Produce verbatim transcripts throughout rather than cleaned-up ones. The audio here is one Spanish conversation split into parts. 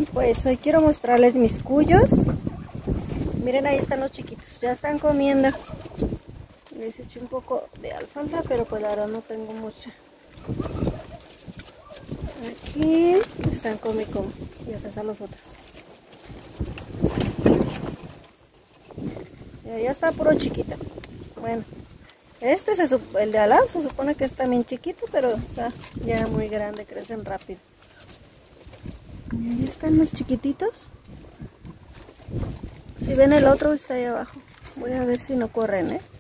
Hola, pues hoy quiero mostrarles mis cuyos. Miren, ahí están los chiquitos, ya están comiendo. Les eché un poco de alfalfa, pero pues la verdad no tengo mucha. Aquí están come y come, y acá están los otros. Y allá está puro chiquito. Bueno, este, se, el de al lado, se supone que es también chiquito, pero está ya muy grande, crecen rápido. Y ahí están los chiquititos. Si ven, el otro está ahí abajo. Voy a ver si no corren, ¿eh?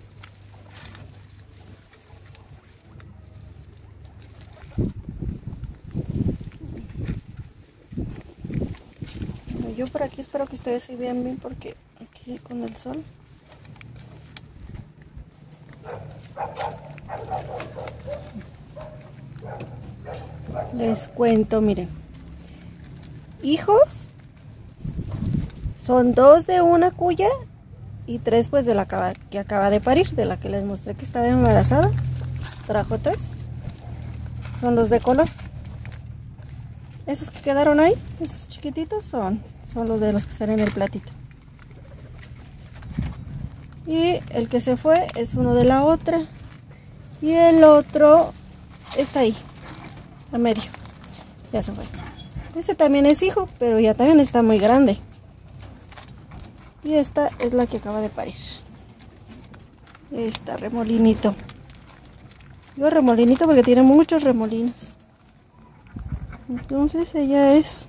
Yo por aquí espero que ustedes sí vean bien, porque aquí con el sol. Les cuento, miren. Hijos son dos de una cuya y tres pues de la que acaba de parir, de la que les mostré que estaba embarazada. Trajo tres. Son los de color. Esos que quedaron ahí, esos chiquititos, son, son los de los que están en el platito. Y el que se fue es uno de la otra. Y el otro está ahí, a medio. Ya se fue. Ese también es hijo, pero ya también está muy grande. Y esta es la que acaba de parir. Esta remolinito. Digo remolinito porque tiene muchos remolinos. Entonces ella es.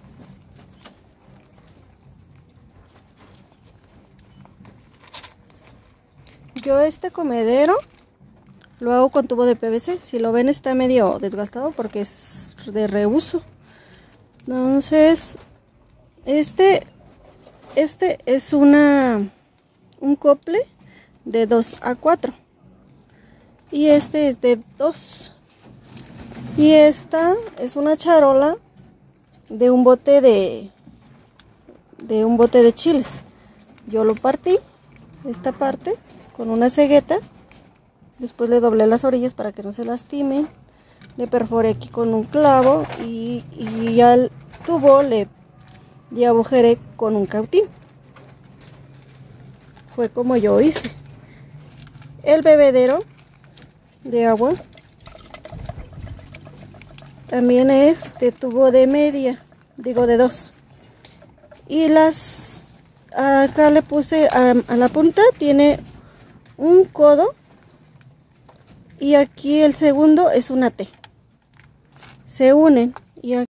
Yo este comedero lo hago con tubo de P V C. Si lo ven, está medio desgastado porque es de reuso. Entonces este este es una un cople de dos a cuatro y este es de dos. Y esta es una charola de un bote de de un bote de chiles. Yo lo partí esta parte con una cegueta. Después le doblé las orillas para que no se lastime. Le perforé aquí con un clavo y, y al tubo le di agujeré con un cautín. Fue como yo hice. El bebedero de agua también es de tubo de media, digo de dos. Y las, acá le puse a, a la punta, tiene un codo. Y aquí el segundo es una T. Se unen y aquí